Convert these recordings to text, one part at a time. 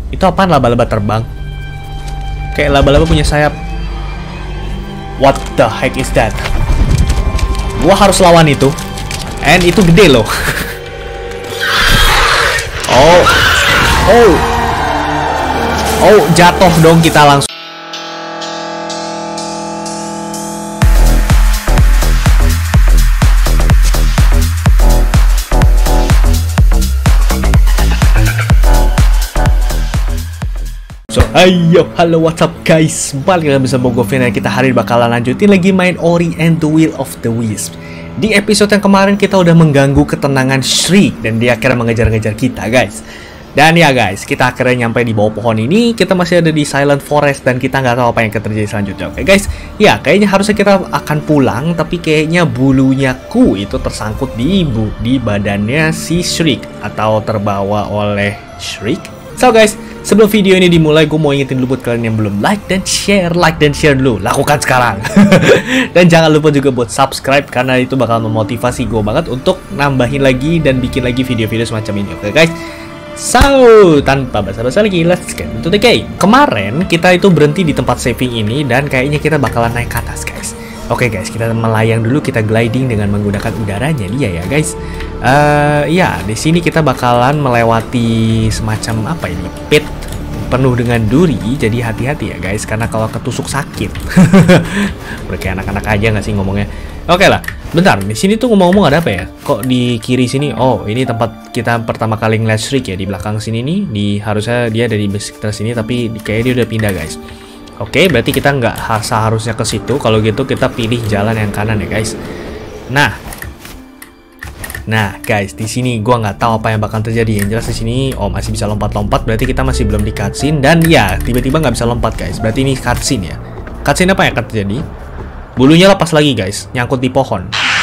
Itu apaan laba-laba terbang? Kayak laba-laba punya sayap. What the heck is that? Gua harus lawan itu. And itu gede loh. Oh, jatuh dong kita langsung. Ayo, halo what's up guys, balik lagi bersama Govin dan kita hari ini bakalan lanjutin lagi main Ori and the Will of the Wisps. Di episode yang kemarin kita udah mengganggu ketenangan Shriek dan dia akhirnya mengejar-ngejar kita guys. Dan ya guys, kita akhirnya nyampe di bawah pohon ini, kita masih ada di Silent Forest dan kita nggak tahu apa yang akan terjadi selanjutnya. Oke guys, ya kayaknya harusnya kita akan pulang, tapi kayaknya bulunya Ku itu tersangkut di badannya si Shriek atau terbawa oleh Shriek. So guys, sebelum video ini dimulai, gue mau ingetin dulu buat kalian yang belum like dan share dulu. Lakukan sekarang. Dan jangan lupa juga buat subscribe, karena itu bakal memotivasi gue banget untuk nambahin lagi dan bikin lagi video-video semacam ini. Oke guys? So, tanpa basa-basi lagi, let's get into the game. Kemarin, kita itu berhenti di tempat saving ini, dan kayaknya kita bakalan naik ke atas guys. Oke guys, kita melayang dulu, kita gliding dengan menggunakan udaranya dia ya guys. Ya, di sini kita bakalan melewati semacam apa ini? Pit penuh dengan duri, jadi hati-hati ya guys, karena kalau ketusuk sakit. Udah kayak anak-anak aja nggak sih ngomongnya? Oke lah, bentar, di sini tuh ngomong-ngomong ada apa ya? Kok di kiri sini? Oh, ini tempat kita pertama kali ngeliat Shriek ya, di belakang sini nih. Harusnya dia ada di sekitar sini, tapi kayaknya dia udah pindah guys. Oke, berarti kita nggak seharusnya ke situ. Kalau gitu kita pilih jalan yang kanan ya guys. Nah guys, di sini gua nggak tahu apa yang bakal terjadi. Yang jelas di sini, oh masih bisa lompat-lompat. Berarti kita masih belum di cutscene. Dan ya, tiba-tiba nggak bisa lompat guys. Berarti ini cutscene ya. Cutscene apa yang akan terjadi? Bulunya lepas lagi guys, nyangkut di pohon.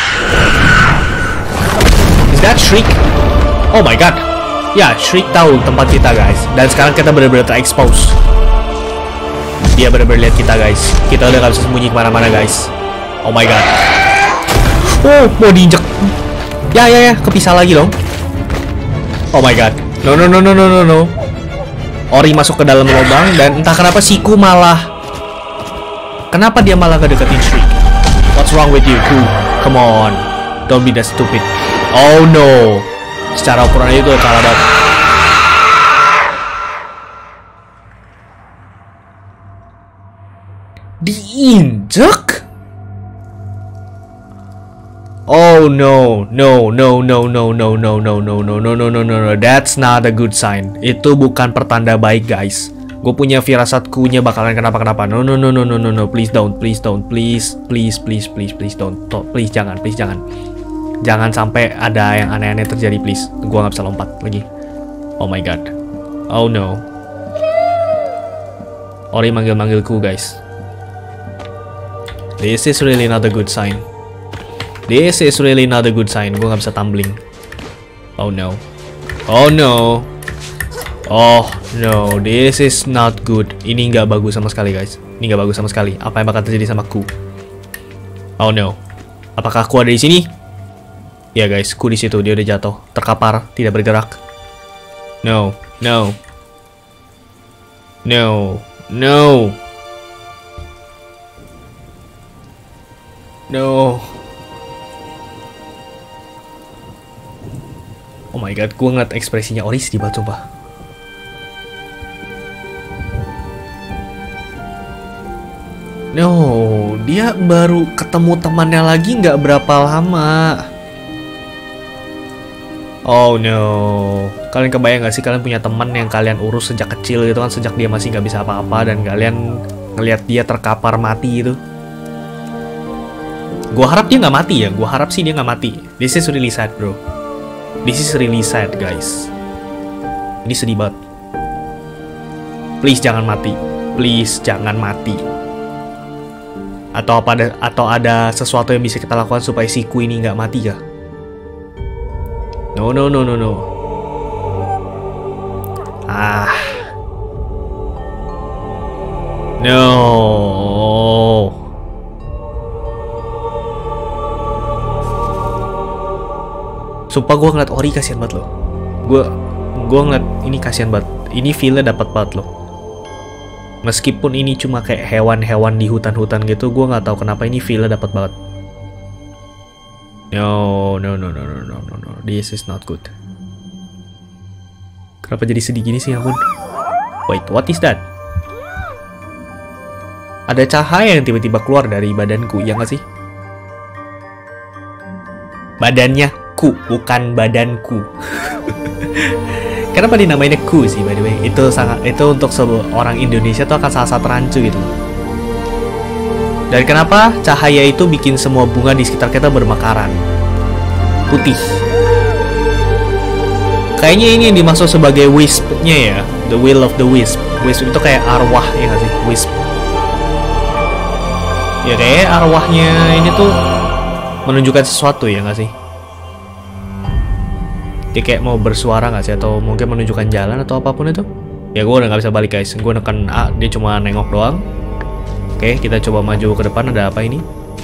Is that Shriek? Oh my god. Ya, Shriek tahu tempat kita guys. Dan sekarang kita benar-benar terexpose. Dia benar-benar lihat kita guys. Kita udah nggak bisa sembunyi kemana-mana guys. Oh my god. Oh, mau diinjek. Ya, kepisah lagi dong. Oh my god. No. Ori masuk ke dalam lubang dan entah kenapa Siku malah. Kenapa dia malah ngedeketin Shriek? What's wrong with you, Ku? Come on. Don't be that stupid. Oh no. Secara ukuran itu kalah banget. Diinjek? Oh no. That's not a good sign. Itu bukan pertanda baik guys. Gue punya firasat Ku-nya bakalan kenapa-kenapa. No. Please don't. Please don't. Jangan sampai ada yang aneh-aneh terjadi please. Gue nggak bisa lompat lagi. Oh my god. Oh no. Ori manggil-manggil Ku guys. This is really not a good sign. Gue nggak bisa tumbling. Oh no. This is not good. Ini nggak bagus sama sekali guys. Apa yang bakal terjadi sama Ku? Oh no. Apakah Ku ada di sini? Ya guys, Ku di situ. Dia udah jatuh, terkapar, tidak bergerak. No. Oh my god, gue ngeliat ekspresinya Ori sedih banget coba. No, dia baru ketemu temannya lagi nggak berapa lama. Oh no, kalian kebayang gak sih kalian punya teman yang kalian urus sejak kecil gitu kan, sejak dia masih nggak bisa apa-apa dan kalian ngelihat dia terkapar mati gitu. Gua harap dia nggak mati ya, gua harap sih dia nggak mati. This is really sad bro. This is really sad guys. Ini sedih banget. Please jangan mati. Atau ada sesuatu yang bisa kita lakukan supaya si Ku ini nggak mati kah? No. No. Sumpah gue ngeliat Ori kasihan banget loh. Gue ngeliat ini kasihan banget. Ini feel-nya dapat banget loh. Meskipun ini cuma kayak hewan-hewan di hutan-hutan gitu, gue nggak tahu kenapa ini feel-nya dapat banget. No. This is not good. Kenapa jadi sedih gini sih, ampun? Wait, what is that? Ada cahaya yang tiba-tiba keluar dari badanku, ya nggak sih? Badannya ku, bukan badanku. Kenapa dinamainnya ku sih, by the way? Itu untuk orang Indonesia tuh akan sangat rancu gitu. Dan kenapa cahaya itu bikin semua bunga di sekitar kita bermekaran putih? Kayaknya ini yang dimaksud sebagai wisp-nya ya, the will of the wisp. Wisp itu kayak arwah, ya nggak sih? Wisp. Ya kayak arwahnya ini tuh menunjukkan sesuatu, ya nggak sih? Dia kayak mau bersuara nggak sih, atau mungkin menunjukkan jalan atau apapun itu. Ya gue udah nggak bisa balik guys, gue neken A, dia cuma nengok doang. Oke, kita coba maju ke depan, ada apa ini?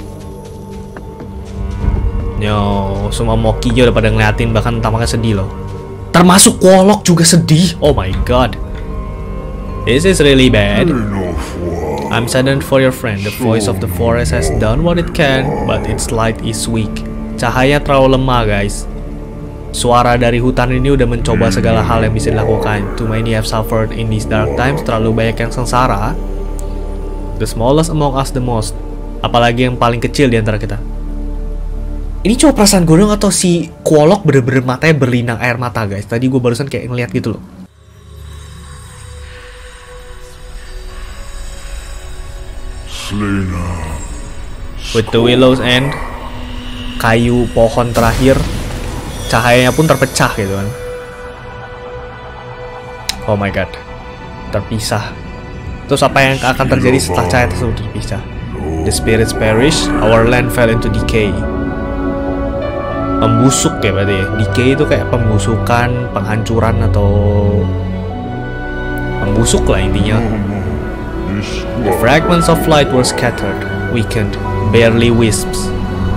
Yo, semua mokinya udah pada ngeliatin, bahkan tampaknya sedih loh. Termasuk Quolock juga sedih. Oh my god, this is really bad. I'm saddened for your friend. The voice of the forest has done what it can, but its light is weak. Cahaya terlalu lemah guys. Suara dari hutan ini udah mencoba segala hal yang bisa dilakukan. Too many have suffered in these dark times. Terlalu banyak yang sengsara. The smallest among us the most. Apalagi yang paling kecil di antara kita. Ini cuma perasaan gue dong atau si Quolock bener-bener matanya berlinang air mata guys. Tadi gue barusan kayak ngeliat gitu loh. With the willow's end, kayu pohon terakhir, cahayanya pun terpecah gitu kan. Oh my god, terpisah. Terus apa yang akan terjadi setelah cahaya tersebut terpisah? The spirits perish, our land fell into decay. Membusuk ya berarti ya. Decay itu kayak pembusukan, penghancuran atau membusuk lah intinya. The fragments of light were scattered, weakened, barely wisps.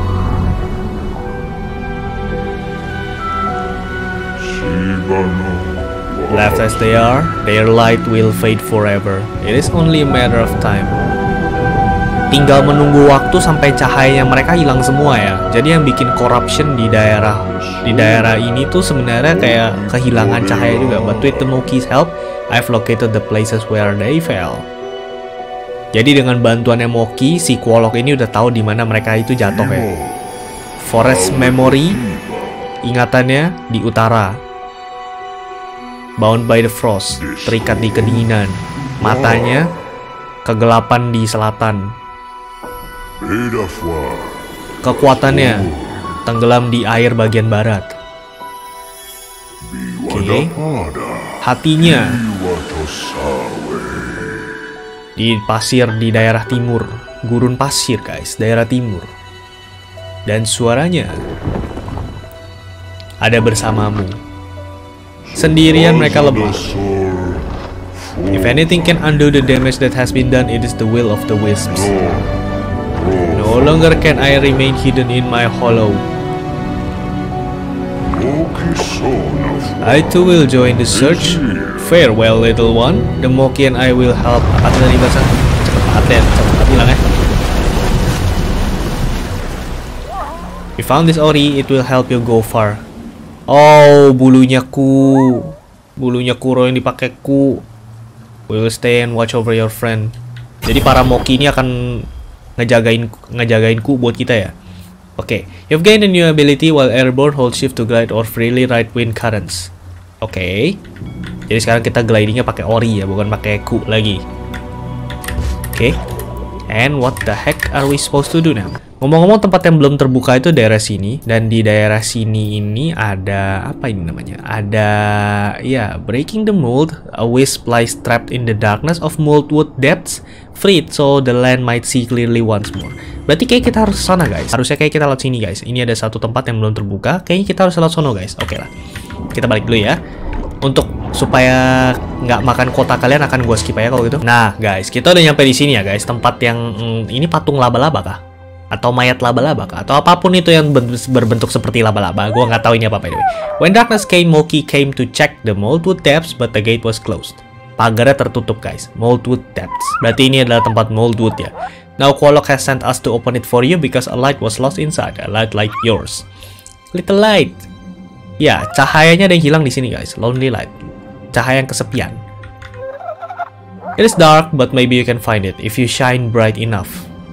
Left as they are, their light will fade forever. It is only a matter of time. Tinggal menunggu waktu sampai cahayanya mereka hilang semua ya. Jadi yang bikin corruption di daerah ini tuh sebenarnya kayak kehilangan cahaya juga. But with the Moki's help, I've located the places where they fell. Jadi dengan bantuannya Moki, si Quolock ini udah tahu di mana mereka itu jatuh ya. Forest memory, ingatannya di utara. Bound by the frost, terikat di kedinginan. Matanya kegelapan di selatan. Kekuatannya tenggelam di air bagian barat. Oke. Hatinya di pasir di daerah timur. Gurun pasir guys, daerah timur. Dan suaranya ada bersamamu. Sendirian mereka lemah. If anything can undo the damage that has been done, it is the will of the wisps. No longer can I remain hidden in my hollow. I too will join the search. Farewell, little one. The Moki and I will help. Apa tadi bahasa? Cepet bilang ya. We found this ori. It will help you go far. Oh, bulunya Kuro yang dipakai ku. We will stay and watch over your friend. Jadi para Moki ini akan ngejagain ku buat kita ya. Oke, you've gained a new ability while airborne, hold shift to glide or freely ride wind currents. Oke. Jadi sekarang kita glidingnya pakai ori ya, bukan pakai ku lagi. Oke. And what the heck are we supposed to do now? Ngomong-ngomong, tempat yang belum terbuka itu daerah sini. Dan di daerah sini ini ada apa ini namanya? Ada ya, breaking the mold. A wisp lies trapped in the darkness of moldwood depths. Freed so the land might see clearly once more. Berarti kayak kita harus sana guys. Harusnya kayak kita lewat sini guys. Ini ada satu tempat yang belum terbuka. Kayaknya kita harus lewat sono guys. Oke lah. Kita balik dulu ya. Untuk supaya nggak makan kota kalian akan gue skip aja kalau gitu. Nah guys, kita udah nyampe di sini ya guys. Tempat yang ini patung laba-laba kah? atau mayat laba-laba kah? Atau apapun itu yang berbentuk seperti laba-laba. Gua nggak tahu ini apa by the way. When darkness came, Moki came to check the Moldwood Depths, but the gate was closed. Pagarnya tertutup guys. Moldwood Depths. Berarti ini adalah tempat Moldwood ya. Now Quolock has sent us to open it for you because a light was lost inside. A light like yours. Little light. Ya, cahayanya ada yang hilang di sini guys. Lonely light. Cahaya yang kesepian. It is dark, but maybe you can find it if you shine bright enough.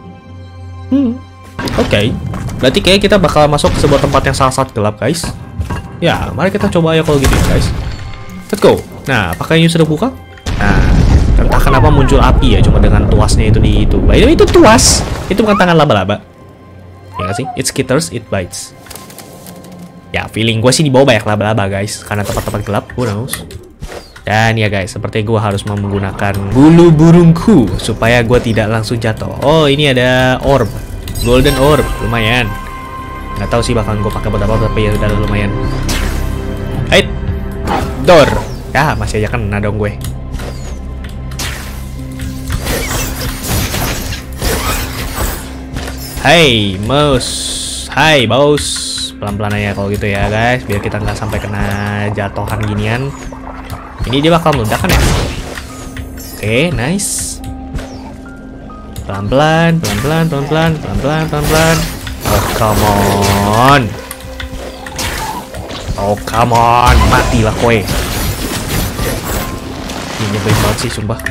Oke. Berarti kayak kita bakal masuk ke sebuah tempat yang sangat gelap guys. Ya, mari kita coba ya kalau gitu ya guys. Let's go. Nah, apakah ini sudah buka? Nah, entah kenapa muncul api ya, cuma dengan tuasnya itu di itu. By the way, itu tuas. Itu bukan tangan laba-laba. Ya nggak sih? It skitters, it bites. Ya, feeling gue sih di bawah banyak laba-laba guys, karena tempat-tempat gelap. Who knows? Dan ya guys, seperti gue harus menggunakan bulu burungku supaya gue tidak langsung jatuh. Oh, ini ada orb, golden orb, lumayan. Nggak tahu sih bakal gue pakai buat apa, tapi ya udah lumayan. Ait, door. Ya masih aja kena dong gue. Hai mouse, hai bos. Pelan-pelan aja kalau gitu ya guys, biar kita nggak sampai kena jatuhan ginian. Ini dia bakal meledak kan ya? Oke, nice. Pelan-pelan, pelan-pelan, pelan-pelan, pelan-pelan, pelan-pelan. Oh, come on. Oh, come on. Matilah kowe. Ini nyebelin banget sih, sumpah.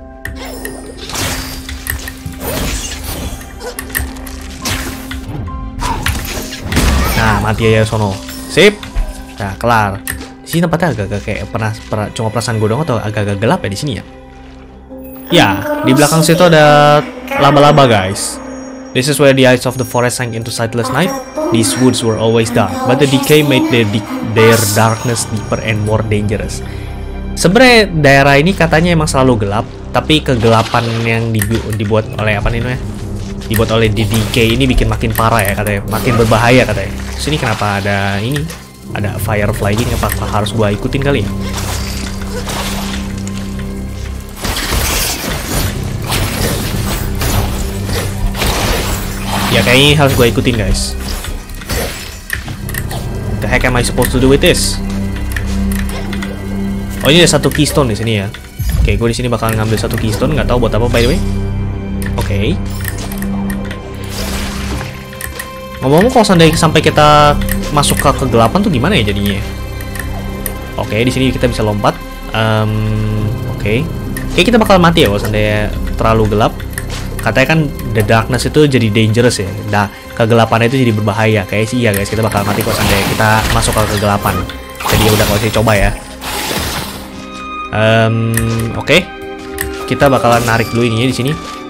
Nah, mati aja sono. Sip. Nah, kelar. Di sini tempatnya agak-agak kayak cuma perasaan gue dong atau agak-agak gelap ya di sini ya? Ya, di belakang situ ada laba-laba guys. This is where the eyes of the forest sank into sightless night. These woods were always dark, but the decay made their darkness deeper and more dangerous. Sebenarnya daerah ini katanya emang selalu gelap, tapi kegelapan yang dibuat oleh apa nih namanya? Dibuat oleh the decay ini bikin makin parah ya katanya, makin berbahaya katanya. Sini kenapa ada ini? Ada firefly gini, apakah harus gua ikutin kali ya? Ya kayaknya harus gua ikutin guys. The heck am I supposed to do with this? Oh ini ada satu keystone di sini ya. Oke, gue di sini bakal ngambil satu keystone, nggak tahu buat apa by the way. Oke. Ngomong-ngomong kalau sampai kita masuk ke kegelapan tuh gimana ya jadinya? Oke, di sini kita bisa lompat. Oke, kita bakal mati ya kalau seandainya terlalu gelap. Katanya kan the darkness itu jadi dangerous ya. Nah, kegelapan itu jadi berbahaya. Kayak sih iya guys, kita bakal mati kalau seandainya kita masuk ke kegelapan. Jadi ya udah kalau saya coba ya. Oke. Kita bakalan narik dulu ininya di sini.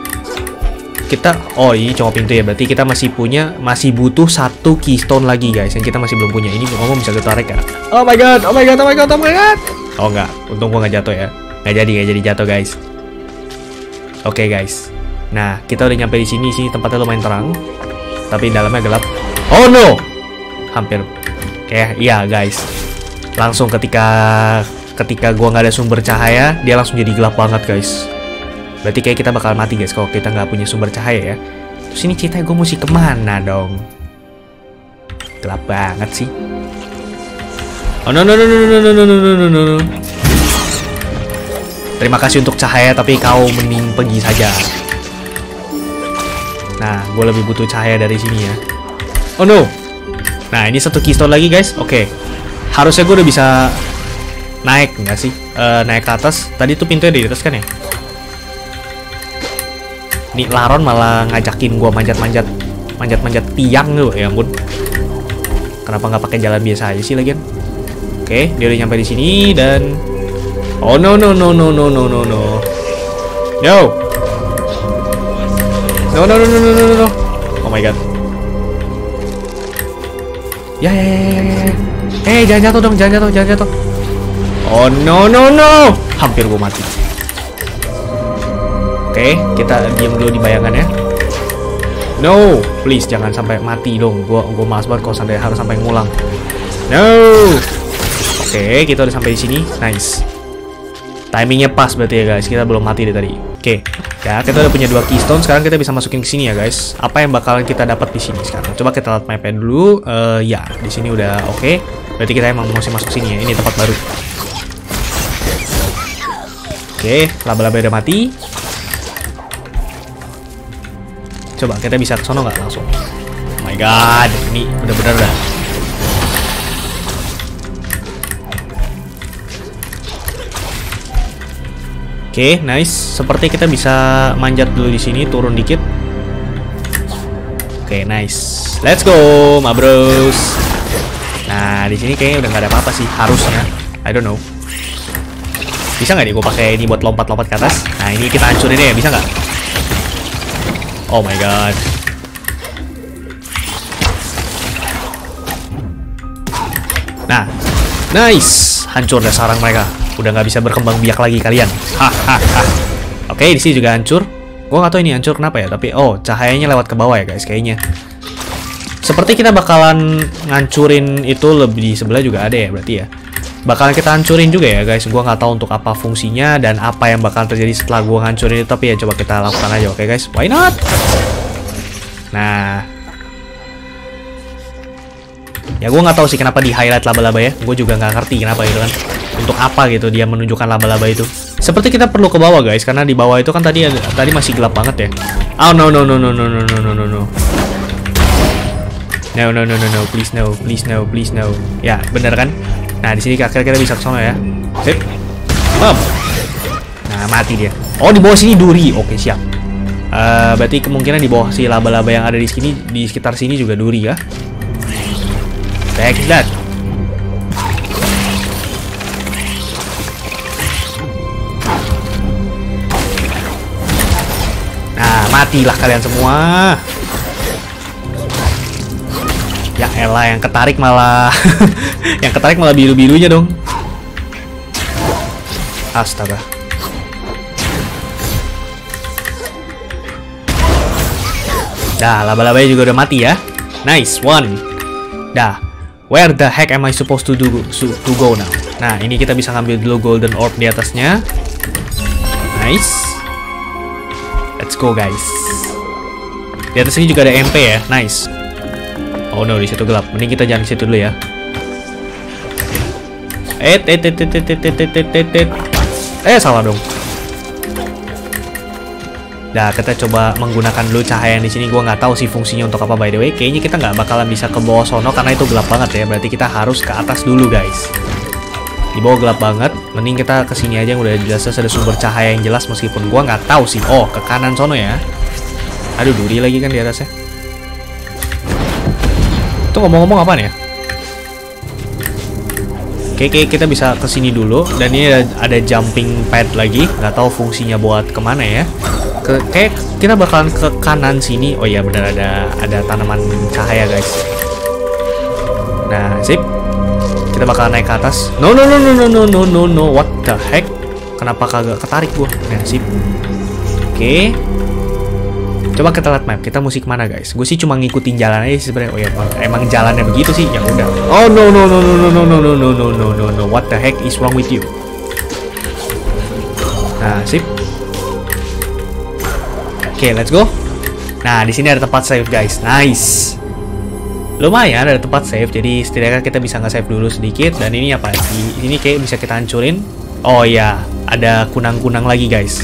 Oh ini cuma pintu ya, berarti kita masih butuh satu keystone lagi guys, yang kita masih belum punya. Ini ngomong bisa kita tarik ya? Oh my god, oh my god, oh my god, oh my god. Oh enggak, untung gua nggak jatuh ya, nggak jadi jatuh guys. Oke guys, nah kita udah nyampe di sini tempatnya lumayan terang, tapi dalamnya gelap. Oh no, hampir. Kayak iya guys, langsung ketika gua nggak ada sumber cahaya, dia langsung jadi gelap banget guys. Berarti kayak kita bakal mati guys kalau kita nggak punya sumber cahaya ya. Terus ini ceritanya gue mesti kemana dong? Gelap banget sih. Oh no no no no no no no no no no. Terima kasih untuk cahaya tapi kau mending pergi saja. Nah, gue lebih butuh cahaya dari sini ya. Oh no. Nah ini satu keystone lagi guys. Oke. Harusnya gue udah bisa naik nggak sih? Naik ke atas. Tadi tuh pintunya di atas kan ya? Ini Laron malah ngajakin gua manjat-manjat tiang loh, ya ampun. Kenapa nggak pakai jalan biasa aja sih lagian? Oke, dia udah nyampe di sini dan oh no no no no no no no no. Yo. No no no no no no no. Oh my god. Ya. Jangan jatuh dong, jangan jatuh. Oh no no no. Hampir gua mati. Oke, kita diam dulu di bayangan ya. No, please jangan sampai mati dong. Gua malas banget kalau harus sampai ngulang. No. Oke, kita udah sampai di sini. Nice. Timingnya pas berarti ya guys. Kita belum mati dari tadi. Oke, ya kita udah punya 2 keystone. Sekarang kita bisa masukin ke sini ya guys. Apa yang bakalan kita dapat di sini sekarang? Coba kita lihat mapnya dulu. Ya, di sini udah oke. Berarti kita emang mesti masuk sini ya. Ini tempat baru. Oke, laba-laba udah mati. Coba kita bisa ke sono nggak langsung? Oh my god, ini bener-bener dah. Oke, nice. Seperti kita bisa manjat dulu di sini, turun dikit. Oke, nice. Let's go, ma bros. Nah, di sini kayaknya udah nggak ada apa-apa sih, harusnya. I don't know. Bisa nggak nih gue pakai ini buat lompat-lompat ke atas? Nah, ini kita hancurin ya, bisa nggak? Oh my god. Nah, nice. Hancur deh sarang mereka. Udah nggak bisa berkembang biak lagi kalian. Hahaha. Oke, di sini juga hancur. Gue nggak tahu ini hancur kenapa ya, tapi oh cahayanya lewat ke bawah ya guys kayaknya. Seperti kita bakalan ngancurin itu lebih di sebelah juga ada ya berarti ya. Bakalan kita hancurin juga ya guys. Gue nggak tahu untuk apa fungsinya dan apa yang bakal terjadi setelah gue ngancurin itu, tapi ya coba kita lakukan aja, oke guys? Why not? Nah, ya gue nggak tahu sih kenapa di highlight laba-laba ya. Gue juga nggak ngerti kenapa gitu kan. Untuk apa gitu dia menunjukkan laba-laba itu. Seperti kita perlu ke bawah guys, karena di bawah itu kan tadi masih gelap banget ya. Oh no no no no no no no no no no. No no no no no, please no, please no, please no. Ya, bener kan? Nah, di sini akhirnya kita bisa ke sana ya. Sip. Bam. Nah, mati dia. Oh, di bawah sini duri. Oke, siap. Berarti kemungkinan di bawah si laba-laba yang ada di sini, di sekitar sini juga duri ya. Take that. Nah, matilah kalian semua. Ya elah, yang ketarik malah yang ketarik malah biru-birunya dong. Astaga. Dah, laba-labanya juga udah mati ya. Nice one. Dah. Where the heck am I supposed to go now? Nah, ini kita bisa ngambil dulu golden orb di atasnya. Nice. Let's go guys. Di atas ini juga ada MP ya. Nice. Oh no, di situ gelap. Mending kita jangan di situ dulu ya. Salah dong. Nah, kita coba menggunakan dulu cahaya yang di sini. Gua nggak tahu sih fungsinya untuk apa by the way. Kayaknya kita nggak bakalan bisa ke bawah sono karena itu gelap banget ya. Berarti kita harus ke atas dulu guys. Di bawah gelap banget. Mending kita ke sini aja yang udah jelas ada sumber cahaya yang jelas meskipun gua nggak tahu sih. Oh, ke kanan sono ya. Aduh, duri lagi kan di atasnya. Itu ngomong-ngomong apaan ya? Oke, kita bisa ke sini dulu dan ini ada jumping pad lagi. Nggak tahu fungsinya buat kemana ya. Kayak kita bakalan ke kanan sini. Oh iya benar, ada tanaman cahaya guys. Nah, sip. Kita bakalan naik ke atas. No. What the heck? Kenapa kagak ketarik gua? Nah, sip. Oke. Coba kita lihat map. Kita mesti kemana guys? Gue sih cuma ngikutin jalan aja sih sebenarnya. Oh ya, emang jalannya begitu sih. Ya udah. Oh no. What the heck is wrong with you? Nah, sip. Oke, let's go. Nah, di sini ada tempat save guys. Nice. Lumayan ada tempat save. Jadi setidaknya kita bisa nge-save dulu sedikit. Dan ini apa? Ini kayak bisa kita hancurin. Oh ya, ada kunang-kunang lagi guys.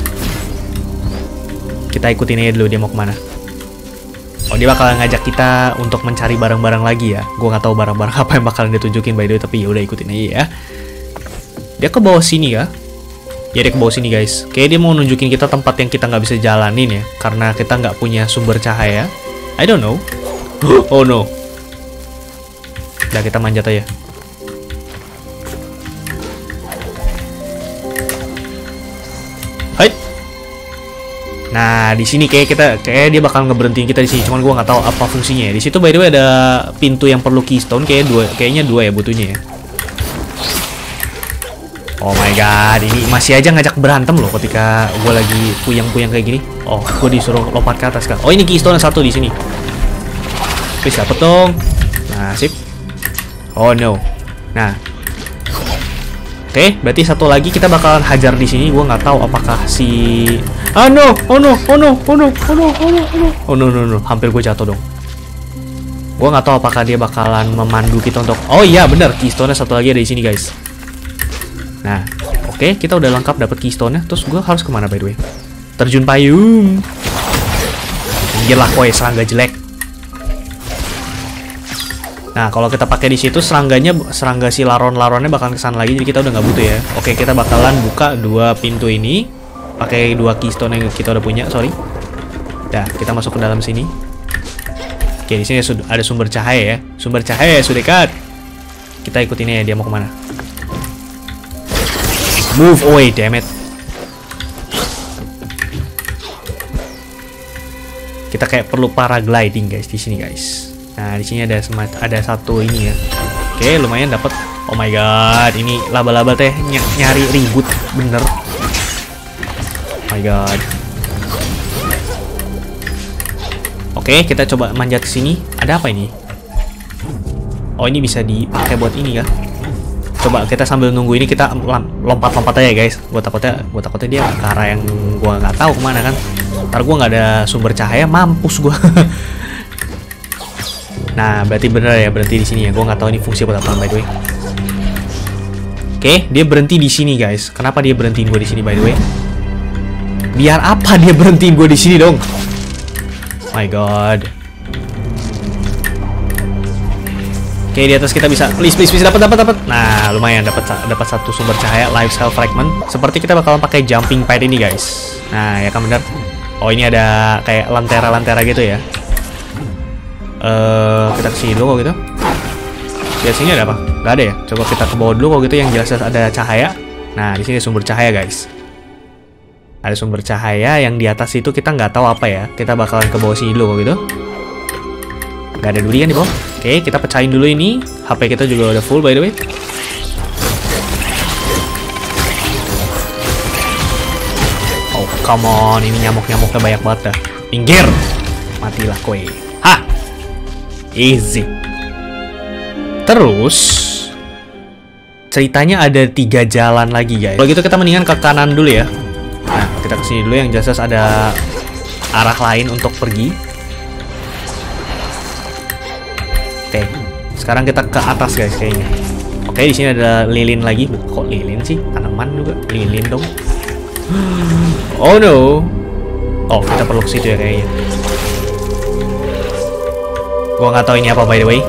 Kita ikutin aja dulu dia mau kemana. Oh, dia bakal ngajak kita untuk mencari barang-barang lagi ya. Gue nggak tahu barang-barang apa yang bakalan ditunjukin by the way, tapi ya udah ikutin aja ya. Dia ke bawah sini ya. Ya dia ke bawah sini guys. Kayak dia mau nunjukin kita tempat yang kita nggak bisa jalanin ya, karena kita nggak punya sumber cahaya. I don't know. Oh no. Udah, kita manjat aja. Hai. Nah, di sini kayak dia bakal ngeberhentiin kita di sini. Cuman gua nggak tahu apa fungsinya ya. Di situ by the way ada pintu yang perlu keystone, kayaknya dua ya butuhnya ya. Oh my god, ini masih aja ngajak berantem loh ketika gua lagi puyang-puyang kayak gini. Oh, gua disuruh lompat ke atas kan. Oh, ini keystone yang satu di sini. Please dapet dong. Nah, sip. Oh no. Nah. Oke, berarti satu lagi kita bakalan hajar di sini. Gua nggak tahu apakah si oh no, hampir gue jatuh dong. Gua nggak tahu apakah dia bakalan memandu kita untuk. Oh iya, bener, keystone-nya satu lagi ada di sini, guys. Nah, oke, kita udah lengkap dapat keystone-nya. Terus gua harus kemana by the way? Terjun payung. Gila, koi serangga jelek. Nah, kalau kita pakai di situ serangga si laron-laronnya bakalan kesana lagi, jadi kita udah nggak butuh ya. Oke, kita bakalan buka 2 pintu ini pakai 2 keystone yang kita udah punya, sorry. Dah, kita masuk ke dalam sini. Oke, di sini ada sumber cahaya ya. Sumber cahaya sudah dekat. Kita ikutin ya, dia mau kemana? Move away, damn it. Kita kayak perlu paragliding guys di sini guys. Nah, di sini ada satu ini ya. Oke, lumayan dapat. Oh my god, ini laba-laba teh nyari ribut bener. Oh my god. Oke, kita coba manjat ke sini. Ada apa ini? Oh, ini bisa dipakai buat ini ya. Coba kita sambil nunggu ini kita lompat-lompat aja guys. Gua takutnya dia ke arah yang gua nggak tahu kemana kan. Ntar gua nggak ada sumber cahaya, mampus gua. Nah, berarti bener ya, berhenti di sini ya. Gue nggak tahu ini fungsi buat apa by the way. Oke, dia berhenti di sini guys. Kenapa dia berhentiin gue di sini by the way? Biar apa dia berhentiin gue di sini dong? My god. Oke, di atas kita bisa please dapat. Nah, lumayan dapat satu sumber cahaya lifestyle fragment. Seperti kita bakalan pakai jumping pad ini guys. Nah, ya kan bener. Oh, ini ada kayak lentera gitu ya. Kita kesini dulu kok gitu. Di sini ada apa? Gak ada ya. Coba kita ke bawah dulu kok gitu yang jelas ada cahaya. Nah, di sini sumber cahaya guys. Ada sumber cahaya yang di atas itu kita nggak tahu apa ya. Kita bakalan ke bawah sini dulu kok gitu. Gak ada duri kan di bawah. Oke, kita pecahin dulu ini. HP kita juga udah full by the way. Oh come on, ini nyamuk-nyamuknya banyak banget dah. Pinggir. Matilah kowe. Hah. Easy. Terus ceritanya ada 3 jalan lagi guys. Kalau gitu kita mendingan ke kanan dulu ya. Nah, kita kesini dulu yang jelas ada arah lain untuk pergi. Oke, sekarang kita ke atas guys kayaknya. Oke, di sini ada lilin lagi. Kok lilin sih? Tanaman juga lilin dong. Oh no. Oh, kita perlu ke situ ya kayaknya. Gua nggak tahu ini apa by the way.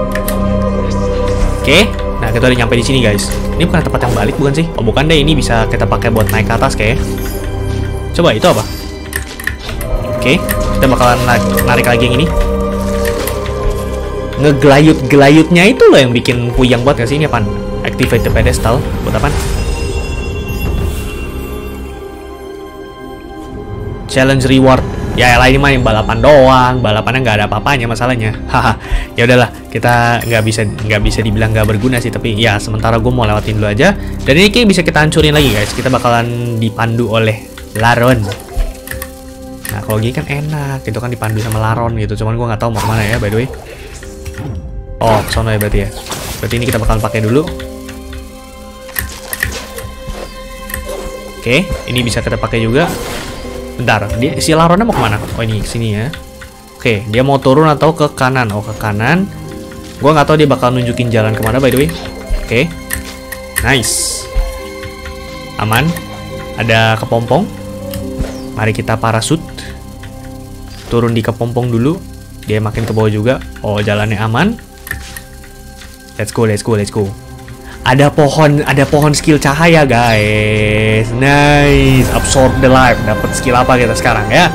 Oke, nah kita udah nyampe di sini guys. Ini bukan tempat yang balik bukan sih? Oh bukan deh, ini bisa kita pakai buat naik ke atas kayak. Coba itu apa? Oke, kita bakalan narik lagi yang ini. Ngegelayut-gelayutnya itu loh yang bikin puyang buat gak sih? Ini apaan? Activate the pedestal. Buat apa? Challenge reward. Ya lah, ini mah balapan doang, balapannya nggak ada apa-apanya masalahnya. Haha, ya udahlah, kita nggak bisa dibilang nggak berguna sih, tapi ya sementara gue mau lewatin dulu aja. Dan ini kayak bisa kita hancurin lagi guys. Kita bakalan dipandu oleh Laron. Nah kalau gini kan enak, itu kan dipandu sama Laron gitu. Cuman gue nggak tahu mau kemana ya by the way. Oh, sono ya berarti ya. Berarti ini kita bakalan pakai dulu. Oke, ini bisa kita pakai juga. Bentar, si Laronnya mau kemana? Oh ini sini ya. Oke, dia mau turun atau ke kanan? Oh ke kanan. Gua nggak tahu dia bakal nunjukin jalan kemana by the way. Oke, nice, aman. Ada kepompong. Mari kita parasut. Turun di kepompong dulu. Dia makin ke bawah juga. Oh jalannya aman. Let's go. Ada pohon skill cahaya guys. Nice. Absorb the life. Dapat skill apa kita sekarang ya?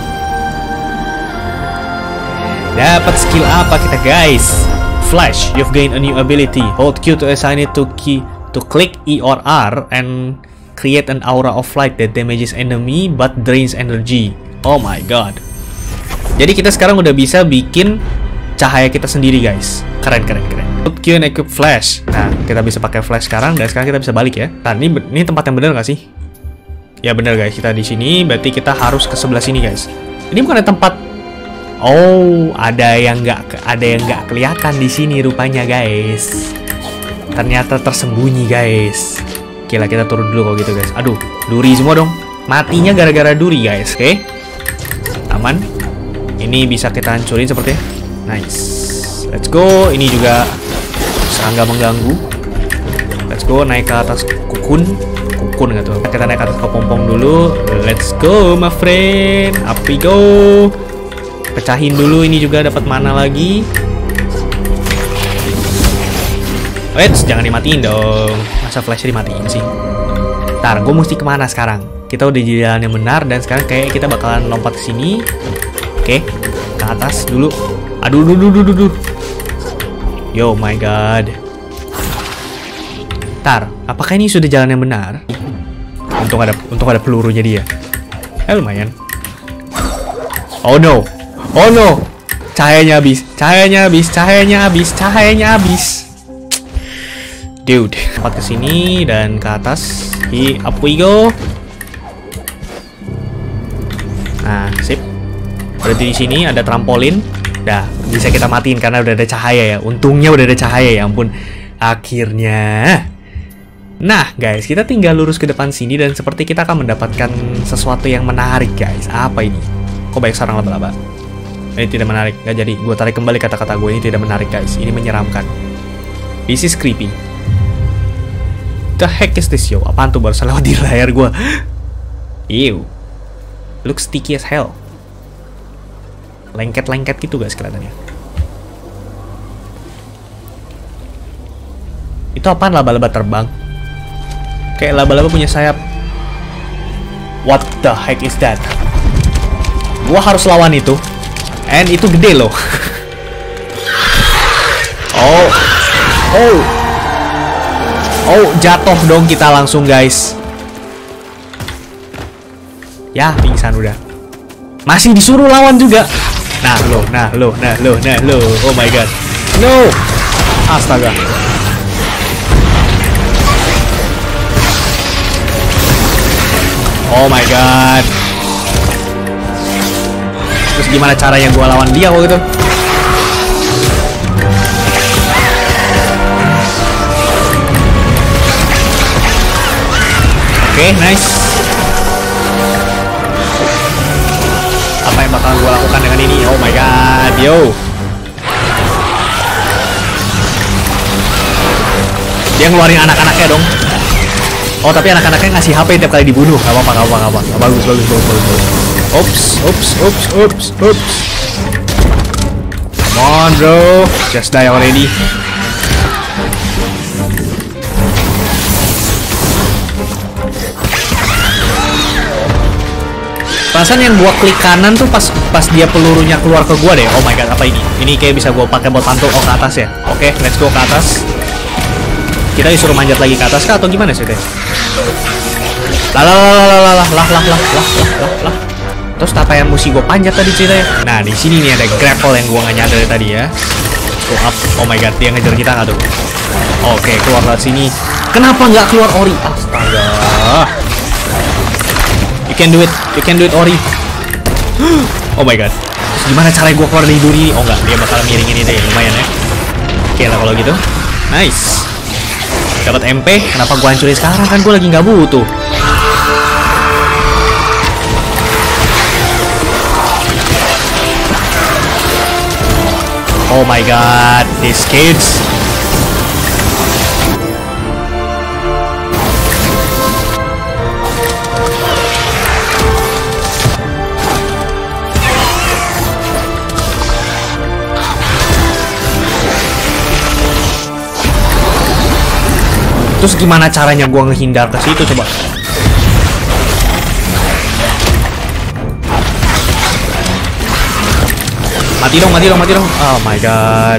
Dapat skill apa kita guys? Flash. You've gained a new ability. Hold Q to assign it to click E or R and create an aura of light that damages enemy but drains energy. Oh my god. Jadi kita sekarang udah bisa bikin cahaya kita sendiri guys. Keren. Hold Q and equip flash. Nah, kita bisa pakai flash sekarang dan sekarang kita bisa balik ya. Nah, ini tempat yang bener nggak sih? Ya bener guys, kita di sini. Berarti kita harus ke sebelah sini guys. Ini bukan tempat. Oh, ada yang nggak kelihatan di sini rupanya guys. Ternyata tersembunyi guys. Oke lah, kita turun dulu kalau gitu guys. Aduh, duri semua dong. Matinya gara-gara duri guys. Oke, aman. Ini bisa kita hancurin sepertinya. Nice. Let's go. Ini juga serangga mengganggu. Let's go, naik ke atas kukun nggak tuh? Kita naik ke atas kepompong dulu. Let's go my friend. Up we go. Pecahin dulu, ini juga dapat mana lagi. Wait, jangan dimatiin dong. Masa flashnya dimatiin sih? Ntar, gue mesti kemana sekarang? Kita udah di jalan yang benar dan sekarang kayak kita bakalan lompat ke sini. Oke, ke atas dulu. Aduh, duh. Yo my god. Ntar, apakah ini sudah jalan yang benar? Untung ada pelurunya dia. Lumayan. Oh no. Cahayanya habis. Dude, lompat ke sini dan ke atas. Up we go. Nah, sip. Berarti di sini ada trampolin. Dah, bisa kita matiin karena udah ada cahaya ya. Untungnya udah ada cahaya ya ampun. Akhirnya. Nah, guys, kita tinggal lurus ke depan sini dan seperti kita akan mendapatkan sesuatu yang menarik, guys. Apa ini? Kok banyak sarang laba-laba? Ini tidak menarik. Gak jadi. Gue tarik kembali kata-kata gue. Ini tidak menarik, guys. Ini menyeramkan. This is creepy. The heck is this, yo? Apaan tuh baru lewat di layar gue? Ew. Looks sticky as hell. Lengket-lengket gitu, guys, kelihatannya. Itu apaan laba-laba terbang? Kayak laba-laba punya sayap. What the heck is that? Gua harus lawan itu. And itu gede loh. Oh, jatuh dong kita langsung, guys. Ya, pingsan udah. Masih disuruh lawan juga. Nah lo. Oh my god. No. Astaga. Oh my god. Terus gimana caranya gue lawan dia waktu itu? Oke, nice. Apa yang bakalan gue lakukan dengan ini? Oh my god, yo. Dia ngeluarin anak-anaknya dong. Oh, tapi anak-anaknya ngasih HP tiap kali dibunuh. Gak apa-apa. Bagus. Oops. Come on, bro. Just die already. Perasaan yang gua klik kanan tuh pas dia pelurunya keluar ke gua deh. Oh my god, apa ini? Ini kayak bisa gua pakai buat pantul. Oh, ke atas ya. Oke, let's go ke atas. Kita disuruh manjat lagi ke atas kah atau gimana sih teh? Lah. Terus apa yang mesti gue panjat tadi ceritanya? Nah, di sini nih ada grapple yang gue nggak nyadar tadi ya. Go up. Oh my god, dia ngejar kita nggak tuh? Oke, keluar dari sini. Kenapa nggak keluar Ori? Astaga. You can do it Ori. Oh my god. Terus gimana cara gue keluar dari duri? Oh enggak, dia bakal miringin ini deh, lumayan ya. Oke lah kalau gitu. Nice. Dapat MP, kenapa gua hancurin sekarang? Kan gua lagi nggak butuh. Oh my god, these kids. Terus gimana caranya gua ngehindar ke situ coba? Mati dong. Oh my god.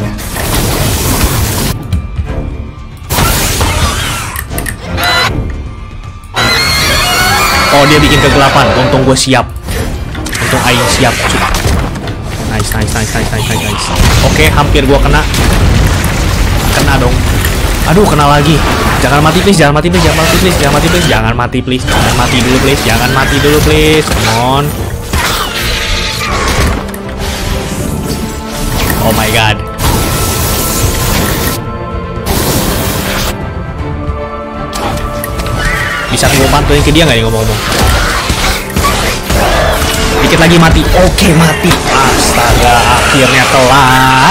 Oh, dia bikin kegelapan. Untung gue siap. Untung Aing siap. Nice. Oke, hampir gua kena. Kena dong. Aduh, kena lagi. Jangan mati please. Jangan mati dulu please. Come on. Oh my god. Bisa gue pantuin ke dia nggak nih ngomong-ngomong? Dikit lagi mati. Oke, mati. Astaga, akhirnya kelar.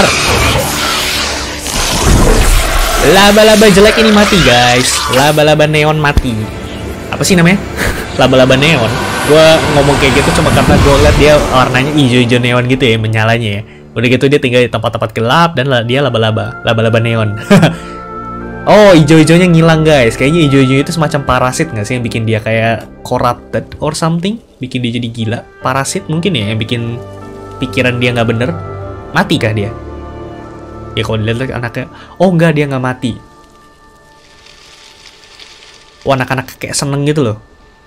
Laba-laba jelek ini mati, guys. Laba-laba neon mati. Apa sih namanya? Laba-laba neon. Gue ngomong kayak gitu cuma karena gue liat dia warnanya hijau-hijau neon gitu ya, menyalanya ya. Udah gitu dia tinggal di tempat-tempat gelap dan dia laba-laba neon. Oh, hijau-hijaunya ngilang, guys. Kayaknya hijau-hijau itu semacam parasit nggak sih yang bikin dia kayak corrupted or something, bikin dia jadi gila. Parasit mungkin ya yang bikin pikiran dia nggak bener. Mati kah dia? Ya kalau dilihat anaknya, oh enggak, dia nggak mati. Oh, anak-anak kayak seneng gitu loh.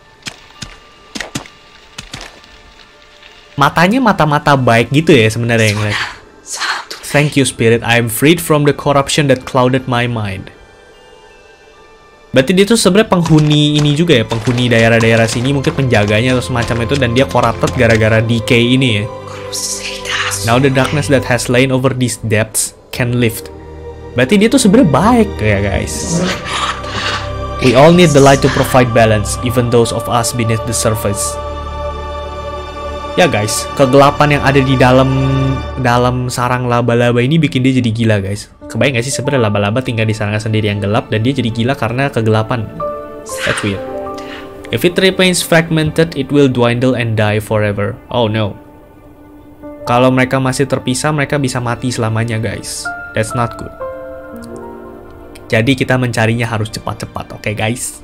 Matanya mata-mata baik gitu ya sebenarnya yang lihat. Thank you spirit, I am freed from the corruption that clouded my mind. Berarti dia tuh sebenarnya penghuni ini juga ya, penghuni daerah-daerah sini, mungkin penjaganya atau semacam itu, dan dia corrupted gara-gara decay ini ya. Now the darkness that has lain over these depths can lift. Berarti dia tuh sebenarnya baik ya, guys. We all need the light to provide balance, even those of us beneath the surface. Ya guys, kegelapan yang ada di dalam sarang laba-laba ini bikin dia jadi gila, guys. Kebayang gak sih sebenarnya laba-laba tinggal di sarang sendiri yang gelap dan dia jadi gila karena kegelapan? That's weird. If it remains fragmented, it will dwindle and die forever. Oh no. Kalau mereka masih terpisah, mereka bisa mati selamanya, guys. That's not good. Jadi kita mencarinya harus cepat-cepat, oke, guys?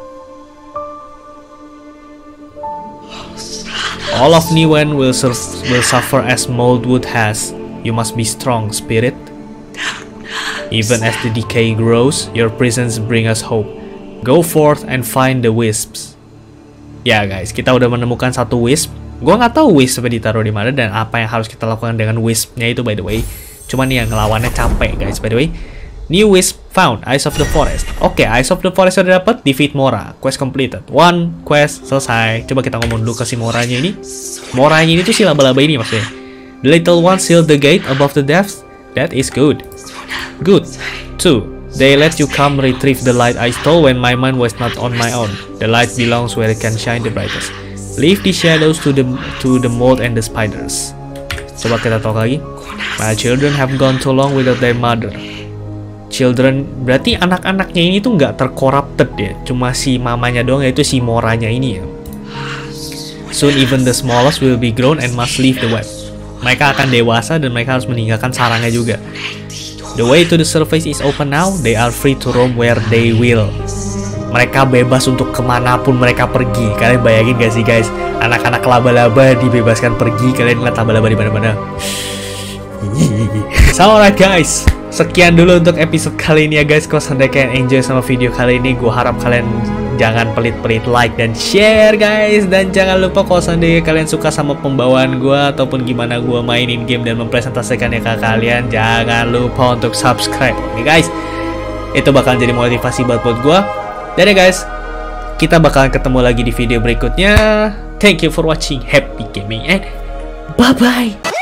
All of Niwen will suffer as Moldwood has. You must be strong, spirit. Even as the decay grows, your presence bring us hope. Go forth and find the wisps. Ya guys, kita udah menemukan satu wisp. Gua nggak tahu wisp ditaruh di mana dan apa yang harus kita lakukan dengan wispnya itu, by the way. Cuman yang ngelawannya capek, guys, by the way. New wisp found, Eyes of the Forest. Oke, Eyes of the Forest udah dapat. Defeat Mora, quest completed. One quest selesai. Coba kita ngomong dulu ke si Moranya ini. Moranya ini tuh si laba-laba ini maksudnya. The little one sealed the gate above the depths. That is good. Good. 2. They let you come retrieve the light I stole when my mind was not on my own. The light belongs where it can shine the brightest. Leave the shadows to the mold and the spiders. Coba kita talk lagi. My children have gone too long without their mother. Children, berarti anak-anaknya ini tuh nggak tercorrupted ya. Cuma si mamanya doang, yaitu si Moranya ini ya. Soon even the smallest will be grown and must leave the web. Mereka akan dewasa dan mereka harus meninggalkan sarangnya juga. The way to the surface is open now. They are free to roam where they will. Mereka bebas untuk kemanapun mereka pergi. Kalian bayangin gak sih, guys? Anak-anak laba-laba dibebaskan pergi. Kalian ngeliat laba-laba di mana-mana. So alright guys, sekian dulu untuk episode kali ini ya guys. Kalau seandainya kalian enjoy sama video kali ini, gue harap kalian jangan pelit-pelit like dan share guys. Dan jangan lupa kalau seandainya kalian suka sama pembawaan gue ataupun gimana gue mainin game dan mempresentasikannya ke kalian, jangan lupa untuk subscribe. Oke guys, itu bakal jadi motivasi buat gue. Dan ya guys, kita bakalan ketemu lagi di video berikutnya. Thank you for watching, happy gaming and bye bye.